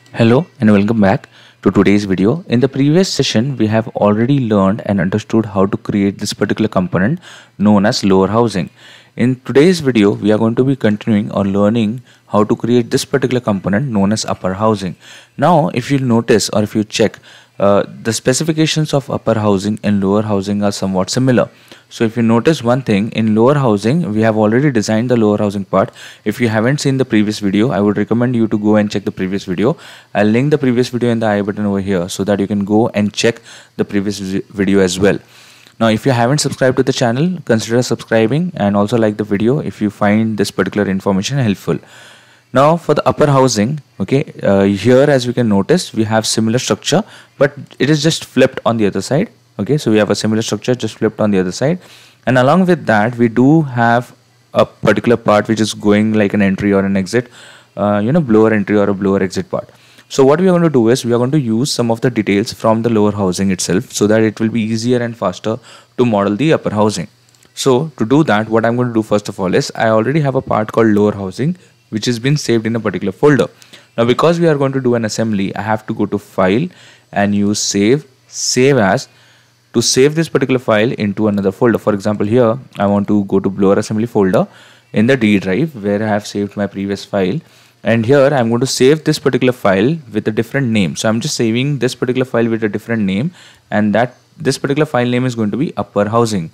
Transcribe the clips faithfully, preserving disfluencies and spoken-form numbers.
Hello and welcome back to today's video. In the previous session, we have already learned and understood how to create this particular component known as lower housing. In today's video, we are going to be continuing or learning how to create this particular component known as upper housing. Now, if you notice or if you check, uh, the specifications of upper housing and lower housing are somewhat similar. So if you notice one thing, in lower housing, we have already designed the lower housing part. If you haven't seen the previous video, I would recommend you to go and check the previous video. I'll link the previous video in the I button over here so that you can go and check the previous video as well. Now, if you haven't subscribed to the channel, consider subscribing and also like the video if you find this particular information helpful. Now, for the upper housing, okay, uh, here as we can notice, we have similar structure, but it is just flipped on the other side. Okay, so we have a similar structure just flipped on the other side, and along with that we do have a particular part which is going like an entry or an exit, uh, you know, blower entry or a blower exit part. So what we are going to do is we are going to use some of the details from the lower housing itself so that it will be easier and faster to model the upper housing. So to do that, what I'm going to do first of all is I already have a part called lower housing which has been saved in a particular folder. Now because we are going to do an assembly, I have to go to file and use save, save as, to save this particular file into another folder. For example, here I want to go to blower assembly folder in the D drive where I have saved my previous file, and here I'm going to save this particular file with a different name. So I'm just saving this particular file with a different name, and that this particular file name is going to be upper housing.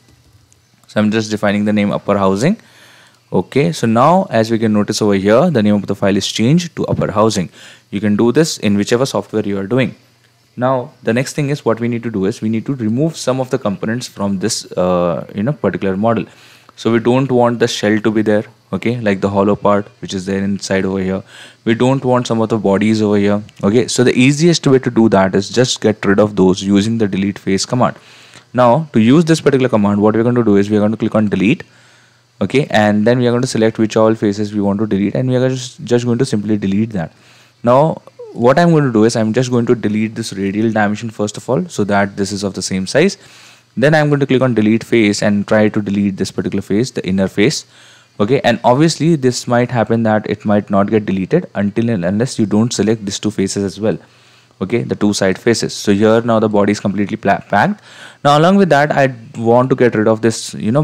So I'm just defining the name upper housing. Okay, so now as we can notice over here, the name of the file is changed to upper housing. You can do this in whichever software you are doing. Now the next thing is what we need to do is we need to remove some of the components from this uh, you know particular model. So we don't want the shell to be there, okay, like the hollow part which is there inside over here. We don't want some of the bodies over here. Okay, so the easiest way to do that is just get rid of those using the delete face command. Now to use this particular command, what we're going to do is we're going to click on delete, okay, and then we are going to select which all faces we want to delete, and we are just, just going to simply delete that. Now what I'm going to do is I'm just going to delete this radial dimension first of all so that this is of the same size. Then I'm going to click on delete face and try to delete this particular face, the inner face. Okay, and obviously this might happen that it might not get deleted until and unless you don't select these two faces as well. Okay, the two side faces. So here now the body is completely packed. Now along with that I want to get rid of this, you know,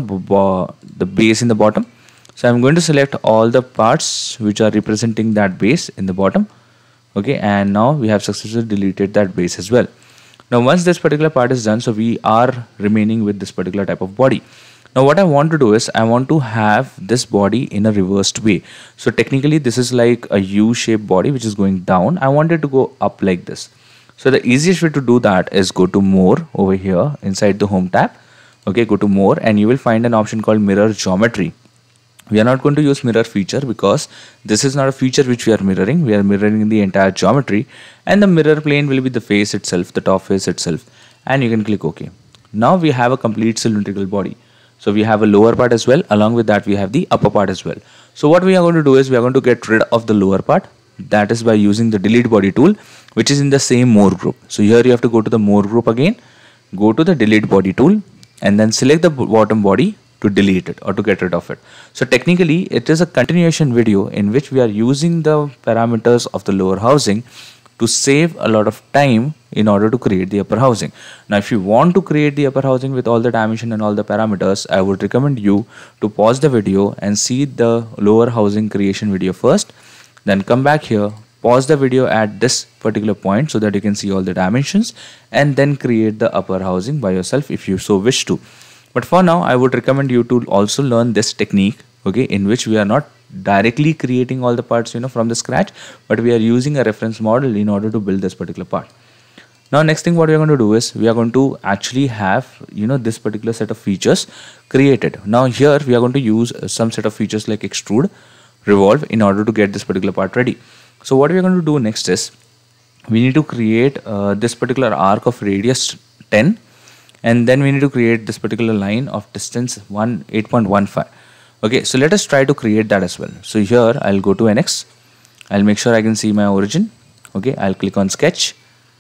the base in the bottom. So I'm going to select all the parts which are representing that base in the bottom. Okay, and now we have successfully deleted that base as well. Now once this particular part is done, so we are remaining with this particular type of body. Now what I want to do is I want to have this body in a reversed way. So technically this is like a U-shaped body which is going down. I want it to go up like this. So the easiest way to do that is go to more over here inside the home tab. Okay, go to more and you will find an option called mirror geometry. We are not going to use mirror feature because this is not a feature which we are mirroring. We are mirroring the entire geometry, and the mirror plane will be the face itself, the top face itself, and you can click OK. Now we have a complete cylindrical body. So we have a lower part as well. Along with that we have the upper part as well. So what we are going to do is we are going to get rid of the lower part. That is by using the delete body tool, which is in the same more group. So here you have to go to the more group again, go to the delete body tool, and then select the bottom body to delete it or to get rid of it. So technically it is a continuation video in which we are using the parameters of the lower housing to save a lot of time in order to create the upper housing. Now if you want to create the upper housing with all the dimension and all the parameters, I would recommend you to pause the video and see the lower housing creation video first, then come back here, pause the video at this particular point so that you can see all the dimensions, and then create the upper housing by yourself if you so wish to. But for now, I would recommend you to also learn this technique, okay, in which we are not directly creating all the parts, you know, from the scratch, but we are using a reference model in order to build this particular part. Now, next thing what we are going to do is we are going to actually have, you know, this particular set of features created. Now here we are going to use some set of features like extrude, revolve in order to get this particular part ready. So what we are going to do next is we need to create uh, this particular arc of radius ten. And then we need to create this particular line of distance eight point one five. Okay, so let us try to create that as well. So here I'll go to N X. I'll make sure I can see my origin. Okay, I'll click on sketch.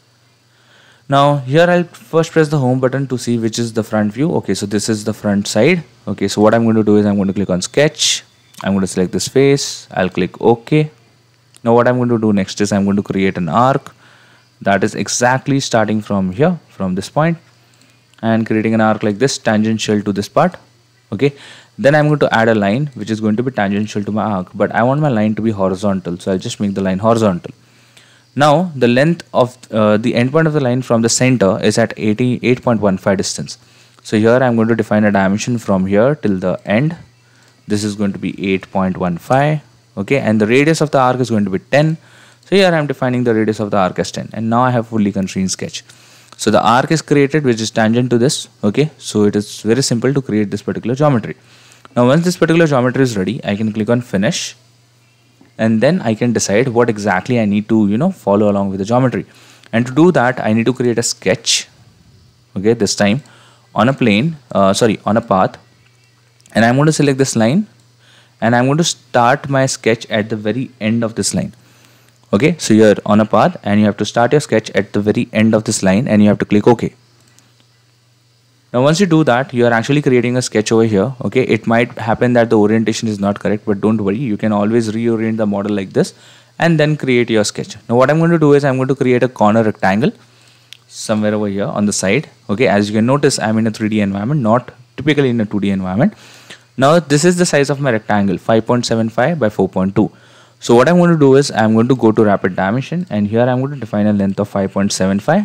Now here I'll first press the home button to see which is the front view. Okay, so this is the front side. Okay, so what I'm going to do is I'm going to click on sketch. I'm going to select this face. I'll click OK. Now what I'm going to do next is I'm going to create an arc that is exactly starting from here, from this point, and creating an arc like this, tangential to this part. Okay, then I'm going to add a line which is going to be tangential to my arc, but I want my line to be horizontal, so I'll just make the line horizontal. Now the length of uh, the endpoint of the line from the center is at eighty-eight point one five distance. So here I'm going to define a dimension from here till the end. This is going to be eight point one five. Okay, and the radius of the arc is going to be ten. So here I'm defining the radius of the arc as ten, and now I have fully constrained sketch. So the arc is created which is tangent to this. Okay, so it is very simple to create this particular geometry. Now once this particular geometry is ready, I can click on finish, and then I can decide what exactly I need to, you know, follow along with the geometry. And to do that, I need to create a sketch. Okay, this time on a plane, uh, sorry, on a path, and I'm going to select this line, and I'm going to start my sketch at the very end of this line. Okay, so you're on a path and you have to start your sketch at the very end of this line, and you have to click OK. Now once you do that, you are actually creating a sketch over here. Okay, it might happen that the orientation is not correct, but don't worry, you can always reorient the model like this and then create your sketch. Now what I'm going to do is I'm going to create a corner rectangle somewhere over here on the side. Okay, as you can notice, I'm in a three D environment, not typically in a two D environment. Now this is the size of my rectangle, five point seven five by four point two. So what I'm going to do is I'm going to go to rapid dimension, and here I'm going to define a length of five point seven five,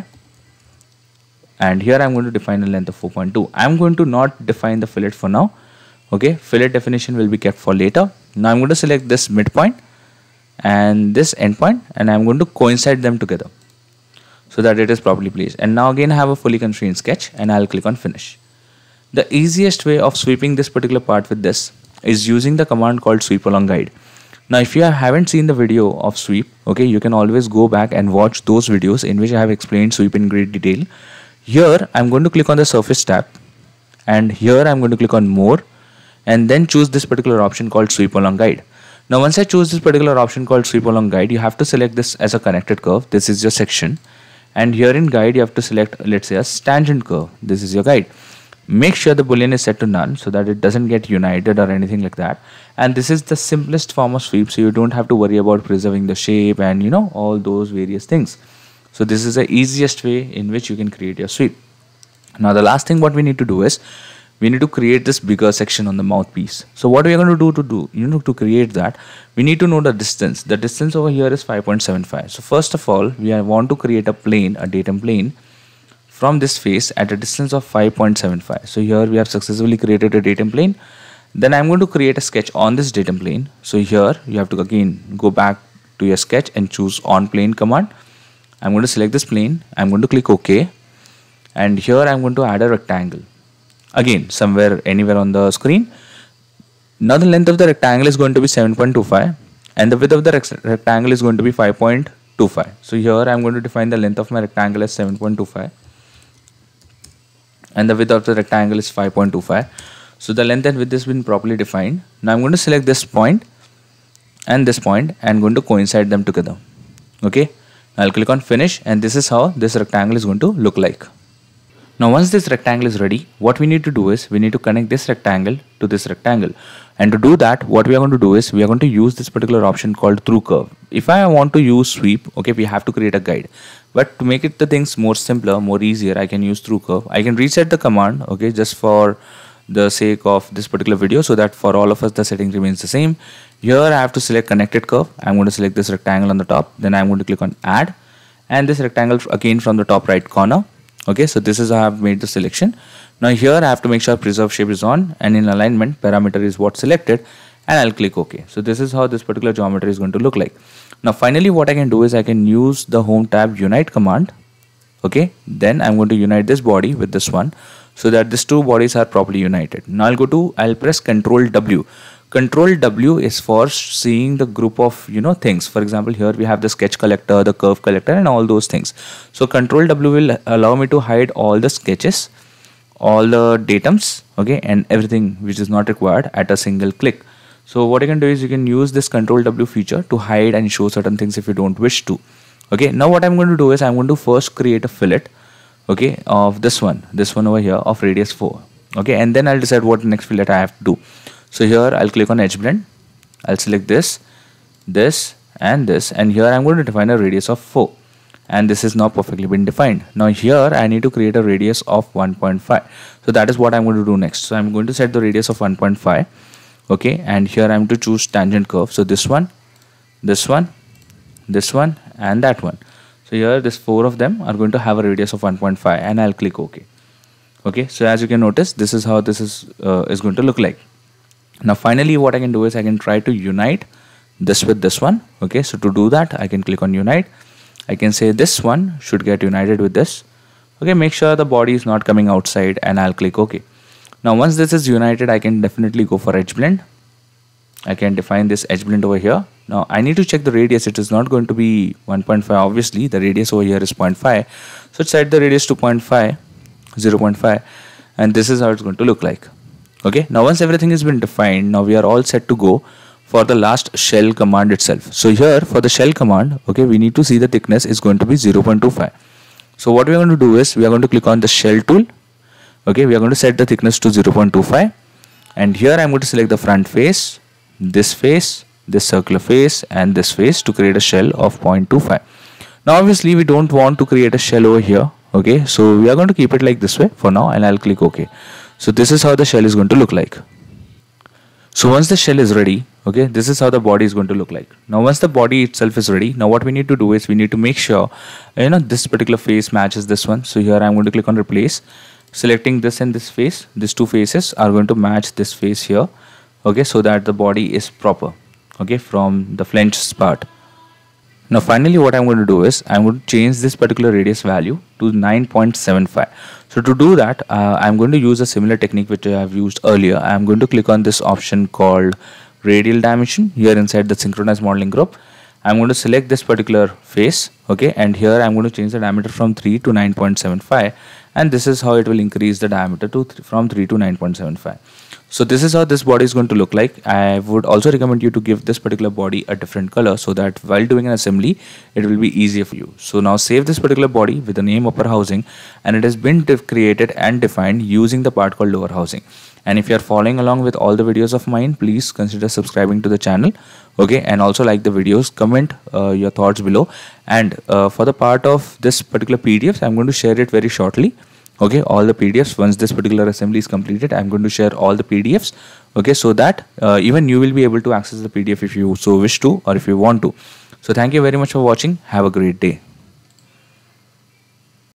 and here I'm going to define a length of four point two. I'm going to not define the fillet for now. Okay, fillet definition will be kept for later. Now I'm going to select this midpoint and this endpoint, and I'm going to coincide them together so that it is properly placed. And now again I have a fully constrained sketch, and I'll click on finish. The easiest way of sweeping this particular part with this is using the command called sweep along guide. Now if you haven't seen the video of sweep, okay, you can always go back and watch those videos in which I have explained sweep in great detail. Here I'm going to click on the surface tab, and here I'm going to click on more, and then choose this particular option called sweep along guide. Now once I choose this particular option called sweep along guide, you have to select this as a connected curve. This is your section, and here in guide you have to select, let's say, a tangent curve. This is your guide. Make sure the boolean is set to none so that it doesn't get united or anything like that. And this is the simplest form of sweep, so you don't have to worry about preserving the shape and, you know, all those various things. So this is the easiest way in which you can create your sweep. Now the last thing what we need to do is we need to create this bigger section on the mouthpiece. So what we are going to do to do, you know, to create that, we need to know the distance. The distance over here is five point seven five. So first of all, we want to create a plane, a datum plane, from this face at a distance of five point seven five. So here we have successfully created a datum plane. Then I'm going to create a sketch on this datum plane. So here you have to again go back to your sketch and choose on plane command. I'm going to select this plane. I'm going to click OK. And here I'm going to add a rectangle. Again, somewhere, anywhere on the screen. Now the length of the rectangle is going to be seven point two five. And the width of the rectangle is going to be five point two five. So here I'm going to define the length of my rectangle as seven point two five. And the width of the rectangle is five point two five. So the length and width has been properly defined. Now I'm going to select this point and this point and going to coincide them together. Okay, I'll click on finish, and this is how this rectangle is going to look like. Now once this rectangle is ready, what we need to do is we need to connect this rectangle to this rectangle. And to do that, what we are going to do is we are going to use this particular option called through curve. If I want to use sweep, okay, we have to create a guide. But to make it the things more simpler, more easier, I can use through curve. I can reset the command, okay, just for the sake of this particular video, so that for all of us the setting remains the same. Here I have to select connected curve. I'm going to select this rectangle on the top. Then I'm going to click on add, and this rectangle again from the top right corner. Okay, so this is how I have made the selection. Now here I have to make sure preserve shape is on, and in alignment parameter is what selected, and I'll click OK. So this is how this particular geometry is going to look like. Now finally what I can do is I can use the home tab unite command. Okay, then I'm going to unite this body with this one so that these two bodies are properly united. Now I'll go to, I'll press Control W. Control W is for seeing the group of, you know, things. For example, here we have the sketch collector, the curve collector, and all those things. So Control W will allow me to hide all the sketches, all the datums, okay, and everything which is not required at a single click. So what you can do is you can use this Control W feature to hide and show certain things if you don't wish to. Okay, now what I'm going to do is I'm going to first create a fillet, okay, of this one, this one over here of radius four. Okay, and then I'll decide what next fillet I have to do. So here I'll click on edge blend. I'll select this, this, and this, and here I'm going to define a radius of four, and this is now perfectly been defined. Now here I need to create a radius of one point five, so that is what I'm going to do next. So I'm going to set the radius of one point five, okay, and here I'm to choose tangent curve. So this one, this one, this one, and that one. So here this four of them are going to have a radius of one point five, and I'll click OK. Okay, so as you can notice, this is how this is uh, is going to look like. Now finally what I can do is I can try to unite this with this one. Okay, so to do that I can click on unite. I can say this one should get united with this. Okay, make sure the body is not coming outside, and I'll click OK. Now once this is united, I can definitely go for edge blend. I can define this edge blend over here. Now I need to check the radius. It is not going to be one point five, obviously the radius over here is zero point five, so set the radius to zero point five, zero point five, and this is how it's going to look like. Okay, now once everything has been defined, now we are all set to go for the last shell command itself. So here for the shell command, okay, we need to see the thickness is going to be zero point two five. So what we are going to do is we are going to click on the shell tool. Okay, we are going to set the thickness to zero point two five, and here I'm going to select the front face, this face, this circular face, and this face to create a shell of zero point two five. Now obviously we don't want to create a shell over here. Okay, so we are going to keep it like this way for now, and I'll click OK. So this is how the shell is going to look like. So once the shell is ready, okay, this is how the body is going to look like. Now once the body itself is ready, now what we need to do is we need to make sure, you know, this particular face matches this one. So here I'm going to click on replace, selecting this and this face. These two faces are going to match this face here, okay, so that the body is proper, okay, from the flange part. Now finally what I'm going to do is I'm going to change this particular radius value to nine point seven five. So to do that, uh, I'm going to use a similar technique which I have used earlier. I'm going to click on this option called Radial Dimension here inside the synchronized modeling group. I'm going to select this particular face, okay, and here I'm going to change the diameter from three to nine point seven five, and this is how it will increase the diameter to th from three to nine point seven five. So this is how this body is going to look like. I would also recommend you to give this particular body a different color so that while doing an assembly, it will be easier for you. So now save this particular body with the name upper housing, and it has been created and defined using the part called lower housing. And if you are following along with all the videos of mine, please consider subscribing to the channel, okay, and also like the videos, comment uh, your thoughts below. And uh, for the part of this particular P D F, I'm going to share it very shortly. Okay, all the P D Fs, once this particular assembly is completed, I'm going to share all the P D Fs, okay, so that uh, even you will be able to access the P D F if you so wish to, or if you want to. So thank you very much for watching. Have a great day.